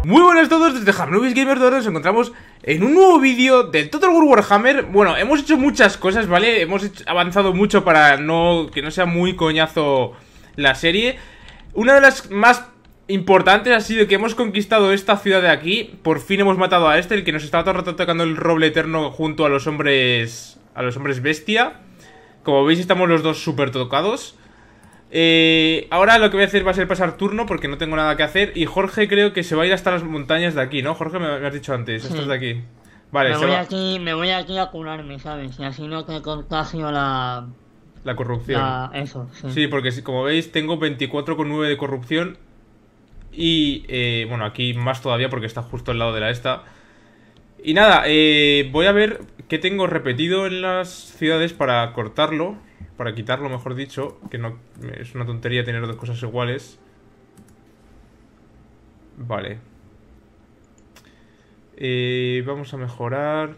Muy buenas a todos desde Hamnubis Gamer, donde nos encontramos en un nuevo vídeo de Total War Warhammer. Bueno, hemos hecho muchas cosas, ¿vale? Hemos avanzado mucho para que no sea muy coñazo la serie. Una de las más importantes ha sido que hemos conquistado esta ciudad de aquí. Por fin hemos matado a el que nos estaba todo el rato atacando el roble eterno junto a los hombres bestia. Como veis estamos los dos súper tocados. Ahora lo que voy a hacer va a ser pasar turno porque no tengo nada que hacer. Y Jorge creo que se va a ir hasta las montañas de aquí, ¿no? Jorge, me has dicho antes, Sí. estas de aquí. Vale, me voy aquí a curarme, ¿sabes? Y así no te contagio la... la corrupción. Eso, sí. Sí, porque como veis tengo 24,9 de corrupción. Y bueno, aquí más todavía porque está justo al lado de la esta. Y nada, voy a ver qué tengo repetido en las ciudades para cortarlo. Para quitarlo, mejor dicho. Que no es una tontería tener dos cosas iguales. Vale. Vamos a mejorar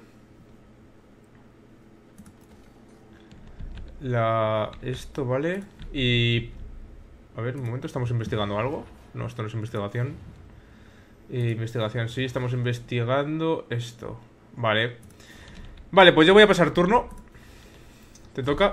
esto, ¿vale? Y... a ver, un momento, ¿estamos investigando algo? No, esto no es investigación. Investigación, sí, estamos investigando esto. Vale. Vale, pues yo voy a pasar turno. ¿Te toca?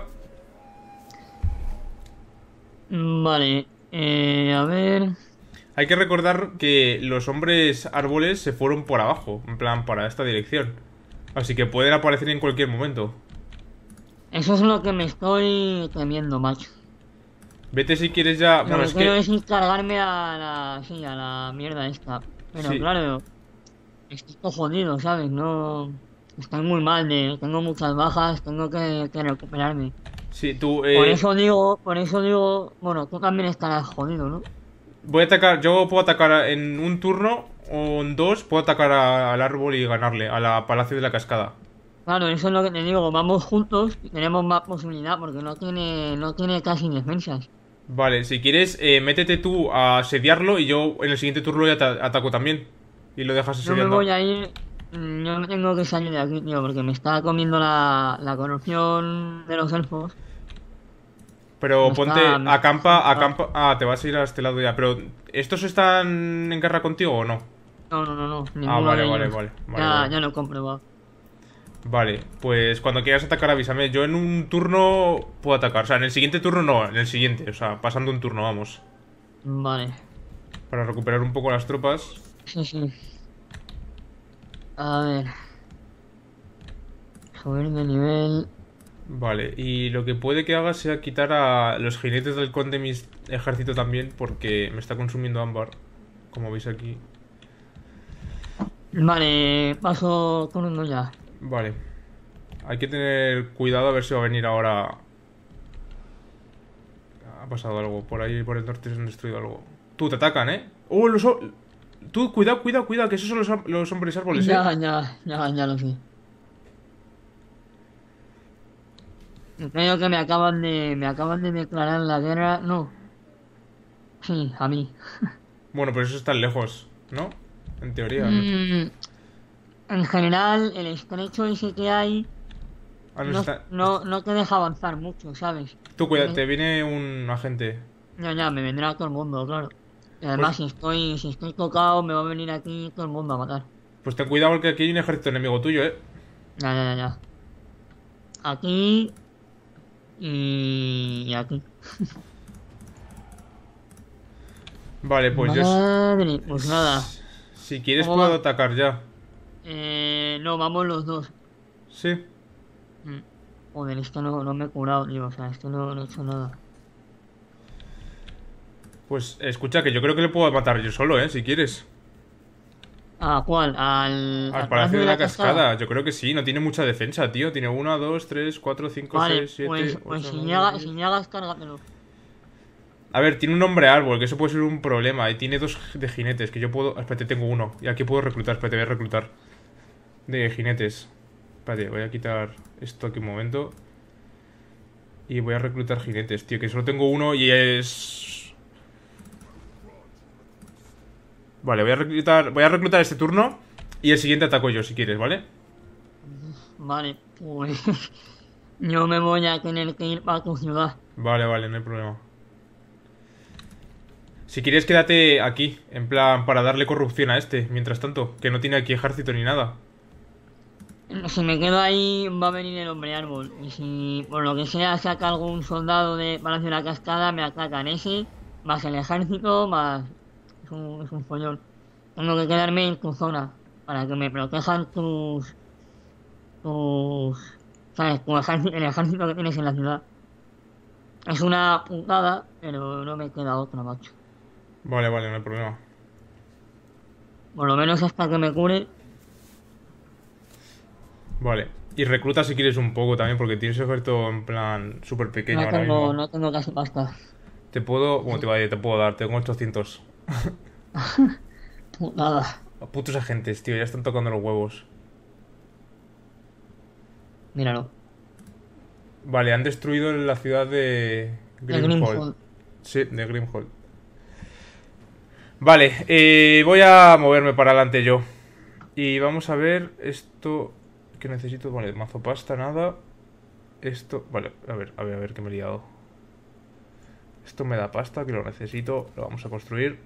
Vale, a ver... Hay que recordar que los hombres árboles se fueron por abajo, en plan, para esta dirección. Así que pueden aparecer en cualquier momento. Eso es lo que me estoy temiendo, macho. Vete si quieres ya... Lo Bueno, que es quiero que... es encargarme a la mierda esta. Pero Sí, claro, estoy jodido, ¿sabes? No... Estoy muy mal, tengo muchas bajas, tengo que recuperarme. sí, tú... Por eso digo, bueno, tú también estarás jodido, ¿no? voy a atacar... Yo puedo atacar en un turno o en dos. Puedo atacar al árbol y ganarle, a la Palacio de la Cascada. Claro, eso es lo que te digo, vamos juntos y tenemos más posibilidad porque no tiene casi defensas. Vale, si quieres, métete tú a asediarlo y yo en el siguiente turno ya te ataco también. Y lo dejas Yo me asediando. voy a ir, yo me tengo que salir de aquí, tío, porque me está comiendo la corrupción de los elfos. Pero ponte, está- acampa... Ah, te vas a ir a este lado ya. Pero, ¿estos están en guerra contigo o no? No, Ah, ninguno vale, de vale, ellos. vale, vale, vale. Ya lo he comprobado. Vale, pues cuando quieras atacar avísame. Yo en un turno puedo atacar. O sea, en el siguiente turno no, en el siguiente. O sea, pasando un turno, vamos. Vale, Para recuperar un poco las tropas. sí. A ver, subir de nivel. Vale, y lo que puede que haga sea quitar a los jinetes del conde de mi ejército también, porque me está consumiendo ámbar, como veis aquí. Vale, paso turno ya. Vale, hay que tener cuidado a ver si va a venir ahora. Ha pasado algo, por ahí por el norte se han destruido algo. Tú, te atacan, ¿eh? ¡Oh, tú, cuidado, que esos son los hombres árboles, ¿eh? Ya lo sé. Creo que me acaban de declarar la guerra. No, sí, a mí. Bueno, pero esos están lejos, ¿no? En teoría, no. Mm, en general, el estrecho ese que hay Ah, no está... no te deja avanzar mucho, ¿sabes? Tú, cuidado, te viene un agente. Ya, me vendrá todo el mundo, claro. Y Pues, además, si estoy tocado, me va a venir aquí todo el mundo a matar. pues ten cuidado porque aquí hay un ejército enemigo tuyo, ¿eh? Ya. Aquí y aquí. Vale, pues yo... Madre, pues nada. Si quieres ¿Cómo puedo va? atacar ya. No, vamos los dos. Sí. Mm. Joder, esto no me he curado, tío. O sea, esto no he hecho nada. Pues escucha, que yo creo que le puedo matar yo solo, ¿eh? Si quieres. ¿A cuál? Al Al Palacio Palacio de de la la Cascada. Cascada. Yo creo que sí, no tiene mucha defensa, tío. Tiene 1, 2, 3, 4, 5, Vale, 6, 7, pues 8, 9, si 10. niegas, cárgatelo. A ver, tiene un hombre árbol, que eso puede ser un problema. Y tiene 2 de jinetes, que yo puedo... Espérate, tengo uno. Y aquí puedo reclutar, espérate, voy a reclutar. De jinetes. Espérate, voy a quitar esto aquí un momento. Y voy a reclutar jinetes, tío. Que solo tengo uno y es... Vale, voy a reclutar este turno. Y el siguiente ataco yo, si quieres, ¿vale? Vale, pues yo me voy a tener que ir para tu ciudad. Vale, no hay problema. Si quieres, quédate aquí, en plan, para darle corrupción a este, mientras tanto, que no tiene aquí ejército ni nada. Si me quedo ahí, va a venir el hombre árbol. Y si por lo que sea saca algún soldado de Palacio de la Cascada, me atacan ese, más el ejército, más. Es un follón. Tengo que quedarme en tu zona para que me protejan tus. ¿Sabes? El ejército que tienes en la ciudad. Es una putada, pero no me queda otra, macho. Vale, vale, no hay problema. Por lo menos hasta que me cure. Vale. Y recluta si quieres un poco también, porque tienes ejército en plan súper pequeño ahora mismo. No tengo casi pasta. Te puedo... Bueno, te puedo dar, tengo 800. Putada. Putos agentes, tío, ya están tocando los huevos. Míralo. Vale, han destruido la ciudad de Grimhold. Sí, de Grimhold. Vale, voy a moverme para adelante yo. Y vamos a ver esto que necesito. Vale, mazo pasta, nada. Esto, vale, a ver que me he liado. Esto me da pasta, que lo necesito. Lo vamos a construir.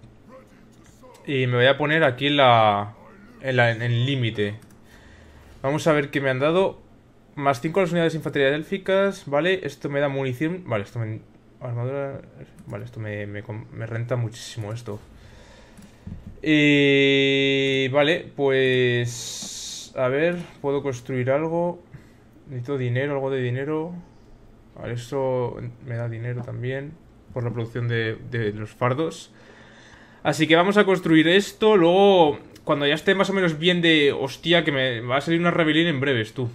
Y me voy a poner aquí en el límite. Vamos a ver qué me han dado. Más 5 a las unidades de infantería élficas. Vale, esto me da munición. Vale, esto me... Armadura... Vale, esto me renta muchísimo esto. Vale, pues... A ver, puedo construir algo. Necesito dinero, algo de dinero. Vale, eso me da dinero también. Por la producción de los fardos. Así que vamos a construir esto. Luego, cuando ya esté más o menos bien de... Hostia, que me va a salir una rebelión en breves, tú.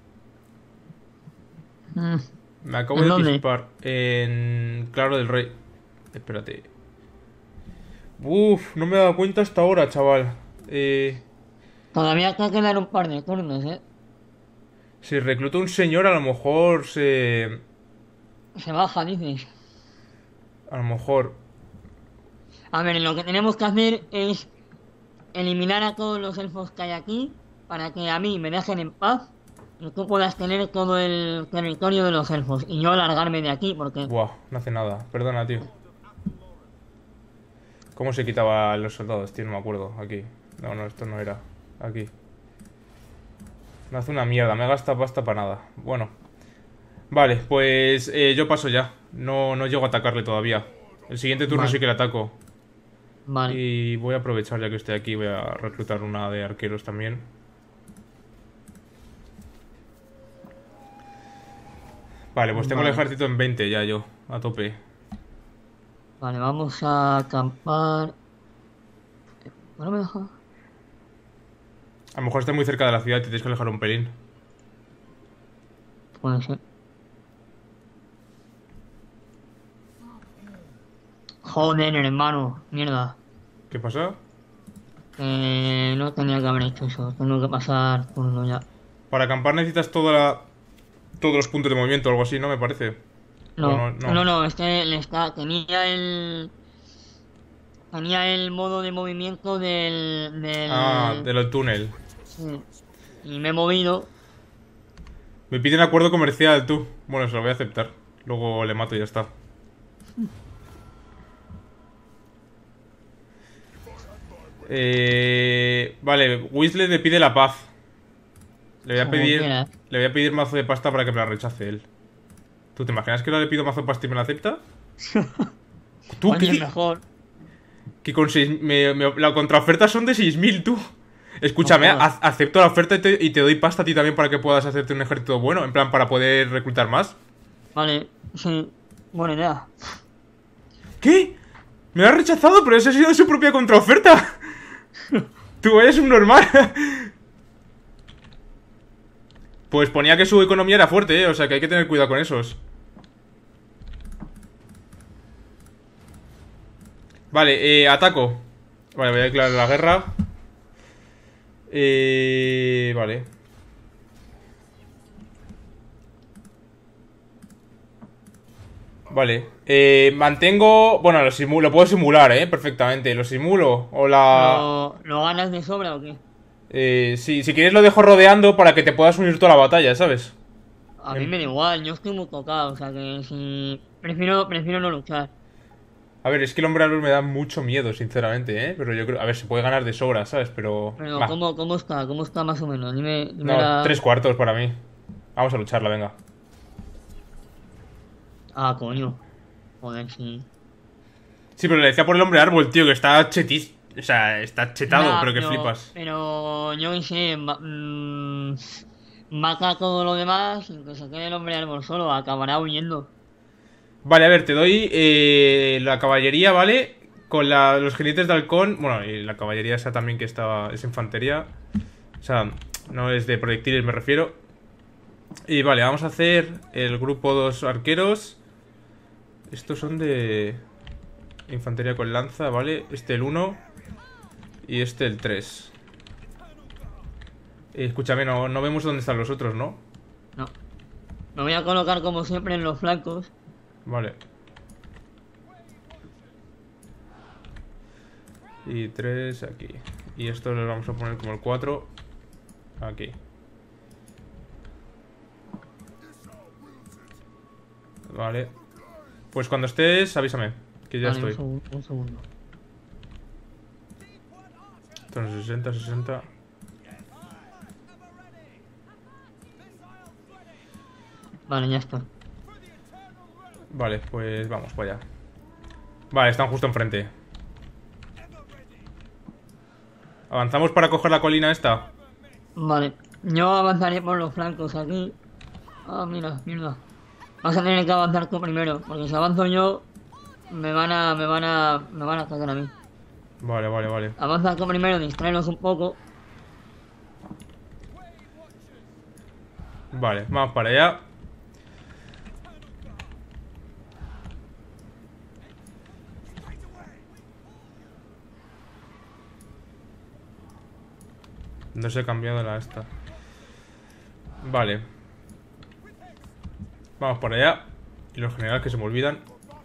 Me acabo de disparar en Claro del Rey. Espérate. Uf, no me he dado cuenta hasta ahora, chaval. Todavía te quedan un par de turnos, Si recluto un señor, a lo mejor se baja, dices. A lo mejor. A ver, lo que tenemos que hacer es eliminar a todos los elfos que hay aquí para que a mí me dejen en paz y tú puedas tener todo el territorio de los elfos y yo largarme de aquí porque... Buah, no hace nada. Perdona, tío. ¿Cómo se quitaba los soldados, tío? No me acuerdo. Aquí. No, esto no era. Aquí. No hace una mierda. Me gasta pasta para nada. Bueno. Vale, pues yo paso ya. No llego a atacarle todavía. El siguiente turno sí que le ataco. Vale. Y voy a aprovechar ya que estoy aquí. Voy a reclutar una de arqueros también. Vale, pues tengo el ejército en 20 ya yo. A tope. Vale, vamos a acampar. ¿No me deja? A lo mejor está muy cerca de la ciudad y te tienes que alejar un pelín. Puede ser. Joder, hermano. Mierda. ¿Qué pasa? No tenía que haber hecho eso. Tengo que pasar turno ya. Para acampar necesitas todos los puntos de movimiento o algo así, ¿no? Me parece. No, tenía el modo de movimiento del... del túnel. Sí. Y me he movido. Me piden acuerdo comercial, tú. Bueno, se lo voy a aceptar. Luego le mato y ya está. Vale, Weasley le pide la paz. Le voy a pedir mazo de pasta para que me la rechace él. ¿Tú te imaginas que le pido mazo de pasta y me la acepta? ¿Tú Oye, mejor. Que con 6... la contraoferta son de 6.000, tú. Escúchame, acepto la oferta y te doy pasta a ti también para que puedas hacerte un ejército bueno. En plan, para poder reclutar más. Vale, sí. Buena idea. ¿Qué? Me lo ha rechazado, pero esa ha sido su propia contraoferta. Tú eres un normal. Pues ponía que su economía era fuerte, o sea que hay que tener cuidado con esos. Vale, ataco. Vale, voy a declarar la guerra. Vale. Vale, mantengo... Bueno, lo puedo simular, perfectamente. ¿Lo simulo? O la... ¿Lo ganas de sobra o qué? Sí, si quieres lo dejo rodeando para que te puedas unir tú a la batalla, ¿sabes? A mí me da igual, yo estoy muy tocado, o sea que si... Prefiero no luchar. A ver, es que el hombre árbol me da mucho miedo, sinceramente, ¿eh? Pero yo creo... A ver, se puede ganar de sobra, ¿sabes? Pero... Pero, Va. ¿cómo está? ¿Cómo está más o menos? Dime No, la... 3 cuartos para mí. Vamos a lucharla, venga. Ah, coño. Joder, sí. Sí, pero le decía por el hombre árbol, tío, que está chetis... O sea, está chetado, Ya, pero que flipas. pero yo qué sé, mata todo lo demás y que se quede el hombre árbol solo, acabará huyendo. Vale, a ver, te doy la caballería, ¿vale? Con los jinetes de halcón. Bueno, y la caballería esa también que estaba... Es infantería. O sea, no es de proyectiles, me refiero. Y vale, vamos a hacer el grupo 2 arqueros. Estos son de... Infantería con lanza, ¿vale? Este el 1 y este el 3. Escúchame, no vemos dónde están los otros, ¿no? No. Me voy a colocar como siempre en los flancos. Vale. Y 3 aquí. Y estos los vamos a poner como el 4 aquí. Vale. Pues cuando estés, avísame, que ya Vale, estoy. un segundo. Entonces 60, 60. Vale, ya está. Vale, pues vamos para allá. Vale, están justo enfrente. ¿Avanzamos para coger la colina esta? Vale, yo avanzaré por los flancos aquí. Ah, mira, mierda. Vas a tener que avanzar tú primero, porque si avanzo yo, me van a atacar a mí. Vale, vale, vale. Avanza tú primero, distráelos un poco. Vale, vamos para allá. No se ha cambiado la esta. Vale. Vamos para allá. Y los generales que se me olvidan.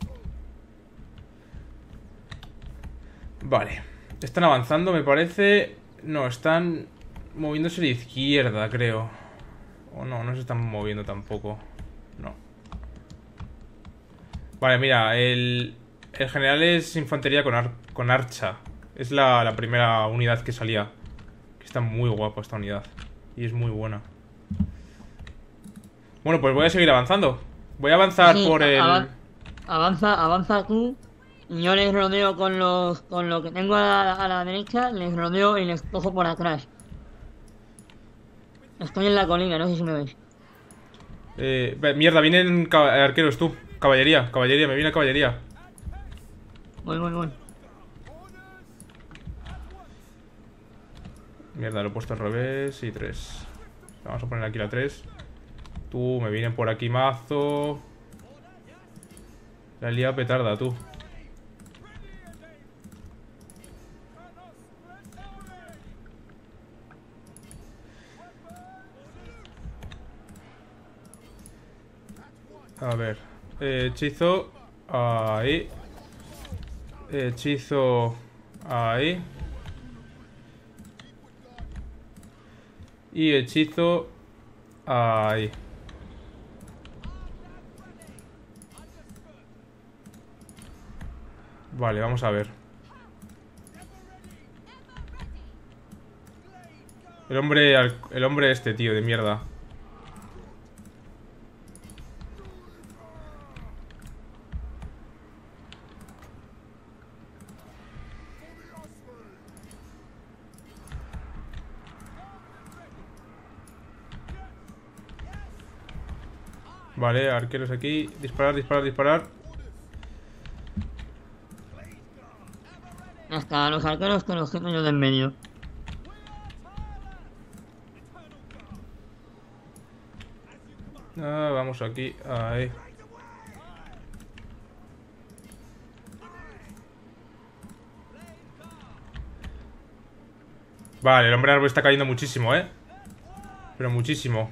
Vale. Están avanzando, me parece. No, están moviéndose de izquierda, creo. O no, no se están moviendo tampoco. No. Vale, mira, el general es infantería con archa. Es la primera unidad que salía. Que está muy guapa esta unidad. Y es muy buena. Bueno, pues voy a seguir avanzando. Voy a avanzar Sí, por el... avanza tú. Y yo les rodeo con lo que tengo a la derecha, les rodeo y les cojo por atrás. Estoy en la colina, no sé si me veis. Mierda, vienen arqueros tú. Caballería, caballería, me viene caballería. Voy. Mierda, lo he puesto al revés. Y 3. Vamos a poner aquí la 3. Tú, me vienen por aquí mazo. La he liado petarda, tú. A ver. Hechizo. Ahí. Hechizo. Ahí. Y hechizo. Ahí. Vale, vamos a ver. El hombre este, tío, de mierda. Vale, arqueros aquí. Disparar, disparar, disparar. Hasta los arqueros que los tengo yo de en medio. Vamos aquí. Ahí. Vale, el hombre árbol está cayendo muchísimo, ¿eh? Pero muchísimo.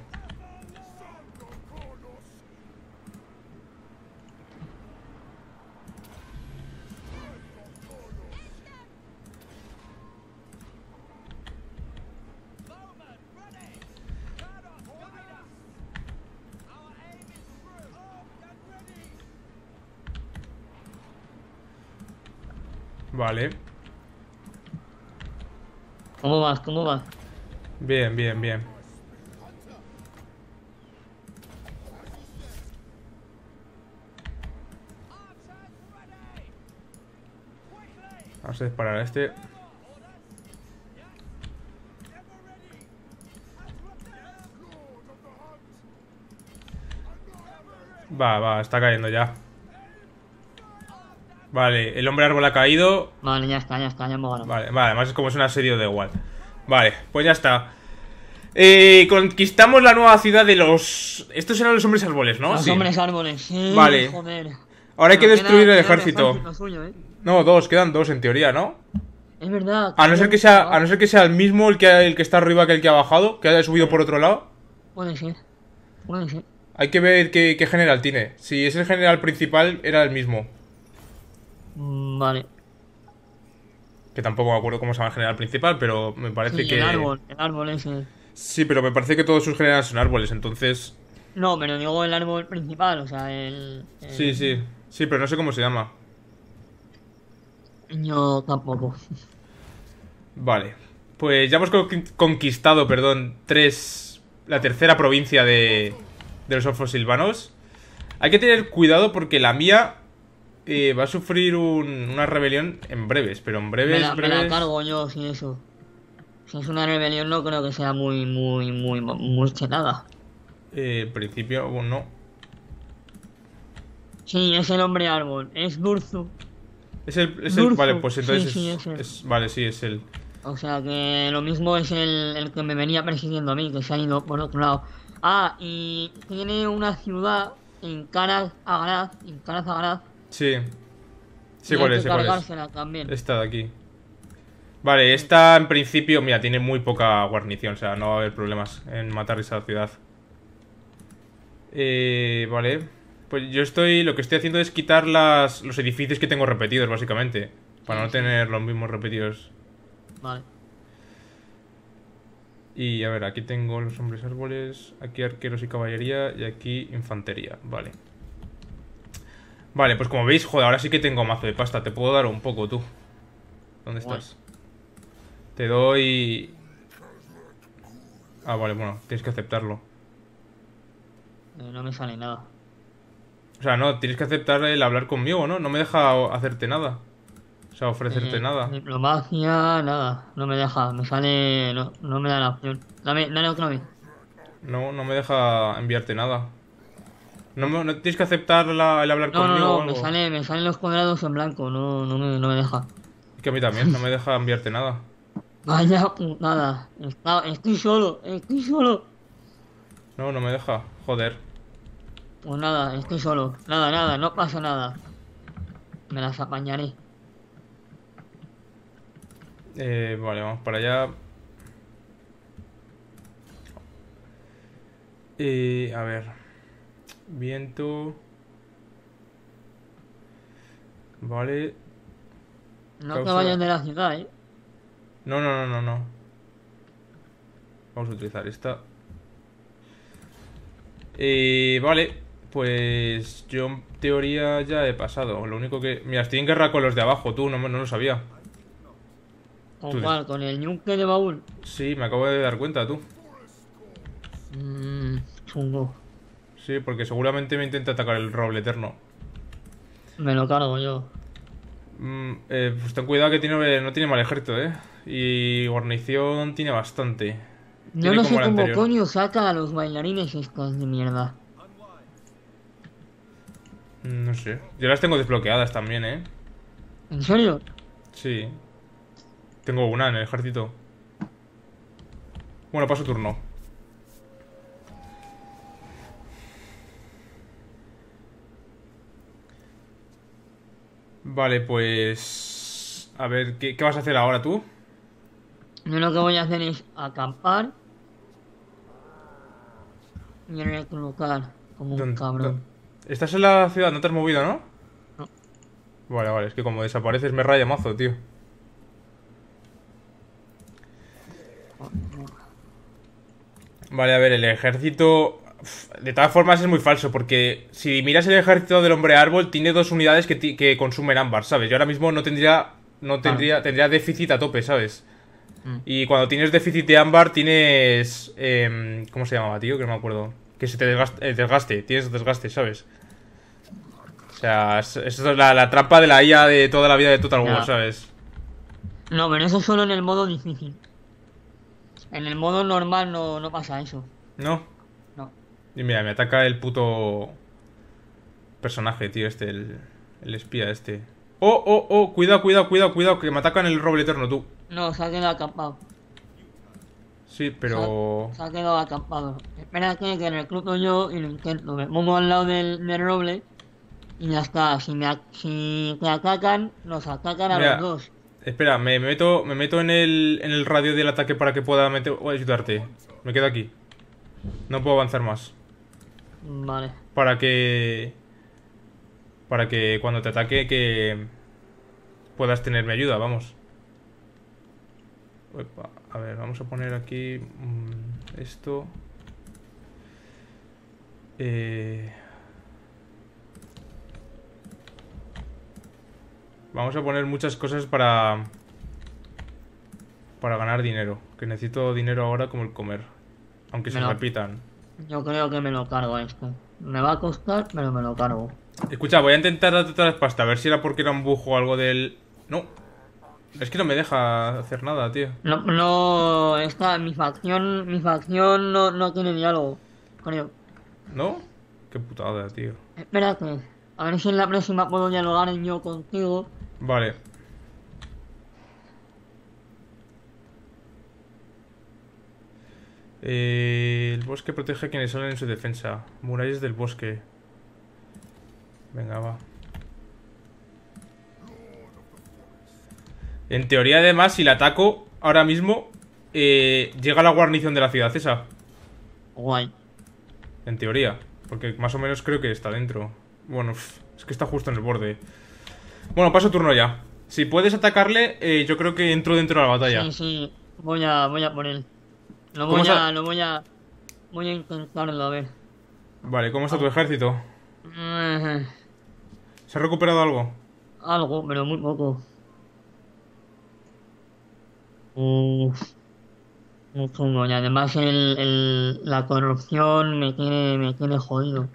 Vale. ¿Cómo vas? ¿Cómo vas? Bien, bien, bien. Vamos a disparar a este. Va, está cayendo ya. Vale, el hombre árbol ha caído. Vale, ya está, ya hemos ganado. Vale, además es como es un asedio de igual. Vale, pues ya está. Conquistamos la nueva ciudad de los... Estos eran los hombres árboles, ¿no? Los hombres árboles, sí, vale. Joder. Ahora hay que Pero destruir el queda ejército. suyo, ¿eh? No, dos, quedan dos en teoría, ¿no? Es verdad. A no ser que sea el mismo el que está arriba que el que ha bajado, que haya subido por otro lado. Puede ser. Puede ser. Hay que ver qué general tiene. Si es el general principal, era el mismo. Vale. Que tampoco me acuerdo cómo se llama el general principal, pero me parece Sí, que... el árbol ese. Sí, pero me parece que todos sus generales son árboles, entonces... No, pero digo el árbol principal, o sea, Sí, sí. Sí, pero no sé cómo se llama. Yo tampoco. Vale. Pues ya hemos conquistado, perdón, la tercera provincia de los elfos silvanos. Hay que tener cuidado porque la mía va a sufrir una rebelión en breves, pero en breves... Me la cargo yo, si eso. Si es una rebelión no creo que sea muy chetada. En principio, bueno, no. Sí, es el hombre árbol, es Durzu. Vale, pues entonces sí, vale, sí, es el... O sea que lo mismo es el que me venía persiguiendo a mí, que se ha ido por otro lado. Ah, y tiene una ciudad en Karaz Agraz. Sí. Sí, y cuál hay es, que cuál es. cargársela también. Esta de aquí. Vale, esta en principio, mira, tiene muy poca guarnición, o sea, no va a haber problemas en matar esa ciudad. Vale. Pues lo que estoy haciendo es quitar los edificios que tengo repetidos, básicamente. Para no tener los mismos repetidos. Vale. Y a ver, aquí tengo los hombres árboles, aquí arqueros y caballería y aquí infantería, vale. Vale, pues como veis, joder, ahora sí que tengo mazo de pasta. Te puedo dar un poco, tú. ¿Dónde estás? Te doy... Ah, vale, bueno, tienes que aceptarlo. No me sale nada. O sea, no, tienes que aceptar el hablar conmigo, ¿no? No me deja hacerte nada. O sea, ofrecerte nada. Diplomacia, nada. No me deja, me sale... No me da la opción. Dale otra vez. No me deja enviarte nada. No tienes que aceptar el hablar conmigo o algo. Me salen los cuadrados en blanco, no me deja. Es que a mí también, no me deja enviarte nada. Vaya putada. Estoy solo. No me deja, joder. Pues nada, estoy solo. Nada, no pasa nada. Me las apañaré. Vale, vamos para allá. A ver. Viento. Vale. No te vayas de la ciudad, ¿eh? No. Vamos a utilizar esta. Vale. Pues yo en teoría ya he pasado. Lo único que... Mira, estoy en guerra con los de abajo, tú, no lo sabía. ¿Con cuál? ¿Con el yunque de baúl? Sí, me acabo de dar cuenta, tú. Chungo. Sí, porque seguramente me intenta atacar el roble eterno. Me lo cargo yo. Pues ten cuidado que no tiene mal ejército, y guarnición tiene bastante. Yo no sé cómo coño saca a los bailarines estos de mierda. No sé. Yo las tengo desbloqueadas también, ¿En serio? Sí. Tengo una en el ejército. Bueno, paso turno. Vale, pues... A ver, ¿qué vas a hacer ahora tú? Yo lo que voy a hacer es acampar y reclutar como un cabrón. ¿Estás en la ciudad? ¿No te has movido, no? No. Vale, es que como desapareces me raya mazo, tío. Vale, a ver, el ejército... De todas formas es muy falso, porque si miras el ejército del hombre árbol, tiene dos unidades que consumen ámbar, ¿sabes? Yo ahora mismo no tendría no Claro. tendría déficit a tope, ¿sabes? Mm. Y cuando tienes déficit de ámbar tienes... ¿cómo se llamaba, tío? Que no me acuerdo. Que se te desgaste, tienes desgaste, ¿sabes? O sea, eso es la trampa de la IA de toda la vida de Total War, Ya. ¿sabes? No, pero eso solo en el modo difícil. En el modo normal no pasa eso. ¿No? No. Y mira, me ataca el puto personaje, tío, el espía este. Oh, oh, oh, cuidado, cuidado, cuidado, cuidado, que me atacan el roble eterno, tú. No, se ha quedado acampado. Sí, pero... Se ha quedado acampado. Espera que recluto yo y lo intento. Me pongo al lado del roble y ya está. Si te atacan, nos atacan a los Mira, dos. espera, me meto en el radio del ataque para que pueda o ayudarte. Me quedo aquí. No puedo avanzar más. Vale. Para que... Para que cuando te ataque que... puedas tener mi ayuda, vamos. Uepa, a ver, vamos a poner aquí... esto... Vamos a poner muchas cosas para ganar dinero. Que necesito dinero ahora como el comer. Aunque se Me lo- repitan. Yo creo que me lo cargo esto. Me va a costar, pero me lo cargo. Escucha, voy a intentar darte todas las pastas. A ver si era porque era un bug o algo del... No. Es que no me deja hacer nada, tío. No, mi facción no tiene diálogo. Creo. ¿No? Qué putada, tío. Espérate. A ver si en la próxima puedo dialogar yo contigo. Vale. El bosque protege a quienes salen en su defensa. Murallas del bosque. Venga, va. En teoría, además, si la ataco ahora mismo, llega a la guarnición de la ciudad esa. Guay. En teoría. Porque más o menos creo que está dentro. Bueno, es que está justo en el borde. Bueno, paso turno ya. Si puedes atacarle, yo creo que entro dentro de la batalla. Sí, sí. Voy a por él. ¿Cómo está? Voy a intentarlo, a ver. Vale, ¿cómo está tu ejército? Eh, ¿Se ha recuperado algo? Algo, pero muy poco. Uf, muy chungo. Y además la corrupción me tiene jodido.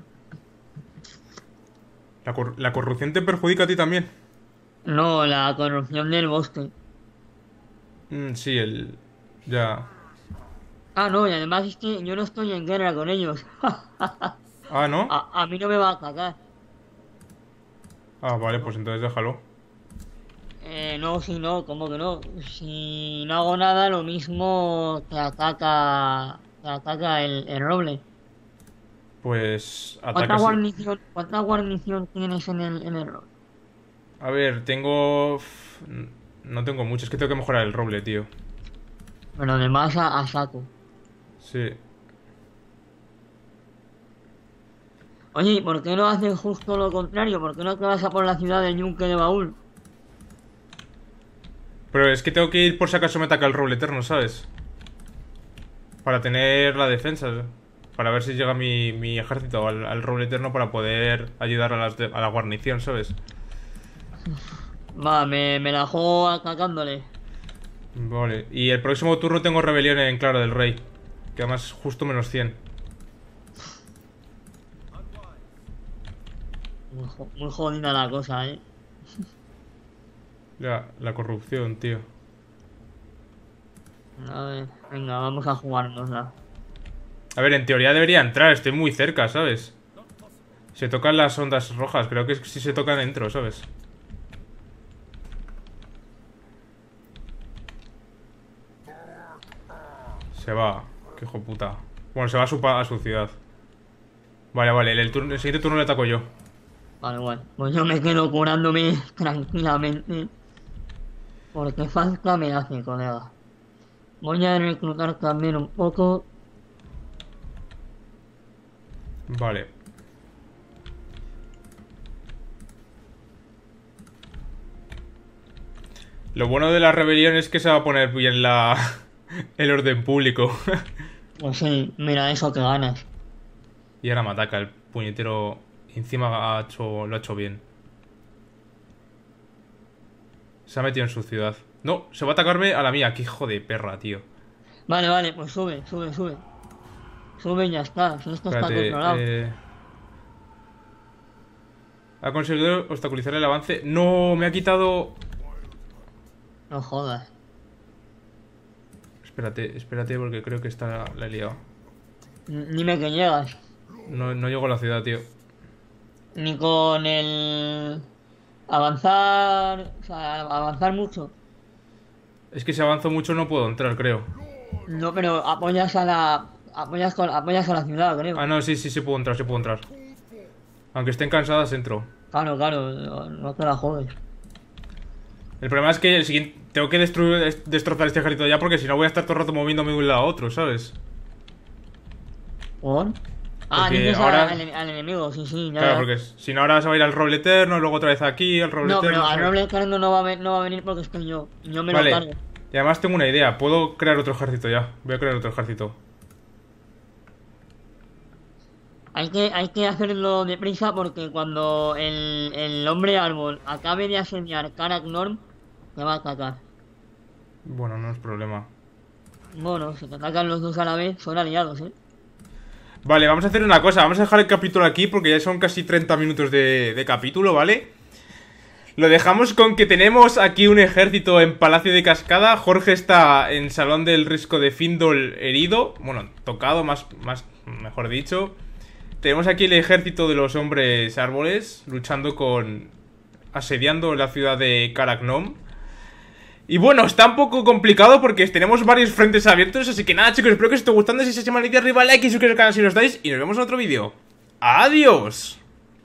La corrupción te perjudica a ti también. No, la corrupción del bosque. Sí, el... Ya... Ah, no, y además es que yo no estoy en guerra con ellos. Ah, ¿no? A mí no me va a atacar. Ah, vale, pues entonces déjalo. No, si no, ¿cómo que no? Si no hago nada, lo mismo te ataca el roble. Pues... Atacas... Cuánta guarnición tienes en el roble? A ver, tengo... No tengo mucho, es que tengo que mejorar el roble, tío. Pero además a saco. Sí. Oye, ¿y por qué no haces justo lo contrario? ¿Por qué no te vas a por la ciudad de Yunque de Baúl? Pero es que tengo que ir por si acaso me ataca el roble eterno, ¿sabes? Para tener la defensa. Para ver si llega mi ejército al roble eterno para poder ayudar a la guarnición, ¿sabes? Va, me la juego atacándole. Vale. Y el próximo turno tengo rebelión en Claro del Rey. Que además justo menos 100. Muy jodida la cosa, ¿eh? Ya, la corrupción, tío. A ver, venga, vamos a jugárnosla. A ver, en teoría debería entrar, estoy muy cerca, ¿sabes? Se tocan las ondas rojas, creo que si se tocan entro, ¿sabes? Se va, qué hijo puta. Bueno, se va a su ciudad. Vale, vale, el siguiente turno le ataco yo. Vale, bueno. Pues yo me quedo curándome tranquilamente. Porque falta me hace, colega. Voy a reclutar también un poco. Vale. Lo bueno de la rebelión es que se va a poner bien el orden público. Pues sí, mira eso que ganas. Y ahora me ataca el puñetero. Encima lo ha hecho bien. Se ha metido en su ciudad. No, se va a atacarme a la mía. Qué hijo de perra, tío. Vale, pues sube. Sube y ya está. Si esto está Espérate, controlado. ha conseguido obstaculizar el avance. No, me ha quitado... No jodas. Espérate, porque creo que la he liado. Dime que llegas. No llego a la ciudad, tío. Ni con el... Avanzar... O sea, avanzar mucho. Es que si avanzo mucho no puedo entrar, creo. No, pero apoyas a la... Apoyas a la ciudad, creo. Ah, no, sí puedo entrar. Aunque estén cansadas, entro. Claro, no te la jodes. El problema es que el siguiente... Tengo que destrozar este ejército ya, porque si no voy a estar todo el rato moviéndome de un lado a otro, ¿sabes? ¿Por? Ah, Porque dices ahora... al enemigo, sí, ya. Claro, porque si no ahora se va a ir al roble eterno, luego otra vez aquí, al roble No, eterno... pero al ¿sabes? roble eterno no va a venir porque estoy yo. Yo me Vale. lo cargo. Y además tengo una idea, puedo crear otro ejército ya. Voy a crear otro ejército. Hay que hacerlo deprisa porque cuando el hombre árbol acabe de asediar Karak Norm, te va a atacar. Bueno, no es problema. Bueno, si te atacan los dos a la vez, son aliados, ¿eh? Vale, vamos a hacer una cosa. Vamos a dejar el capítulo aquí porque ya son casi 30 minutos de capítulo, ¿vale? Lo dejamos con que tenemos aquí un ejército en Palacio de Cascada. Jorge está en Salón del Risco de Findol herido. Bueno, tocado, mejor dicho. Tenemos aquí el ejército de los hombres árboles luchando asediando la ciudad de Karak Nom. Y bueno, está un poco complicado porque tenemos varios frentes abiertos. Así que nada, chicos, espero que os esté gustando. Si se manita arriba, like y suscribiros al canal si no estáis. Y nos vemos en otro vídeo. ¡Adiós!